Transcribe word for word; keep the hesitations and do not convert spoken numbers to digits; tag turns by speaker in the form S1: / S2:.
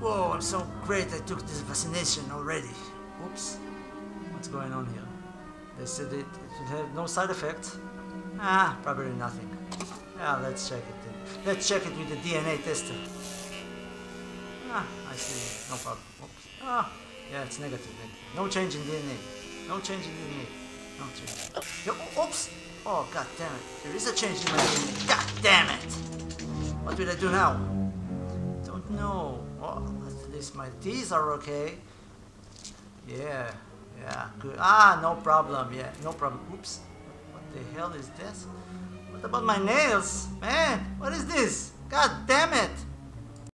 S1: Whoa, I'm so great I took this vaccination already. Oops. What's going on here? They said it, it should have no side effects. Ah, probably nothing. Yeah, let's check it then. Let's check it with the D N A tester. Ah, I see. No problem. Oops. Ah, yeah, it's negative, negative. No change in D N A. No change in D N A. No change. Yo, oops! Oh, god damn it. There is a change in my D N A. God damn it! What will I do now? Don't know. Oh, at least my teeth are okay. Yeah, yeah, good. Ah, no problem. Yeah, no problem. Oops. What the hell is this? What about my nails? Man, what is this? God damn it!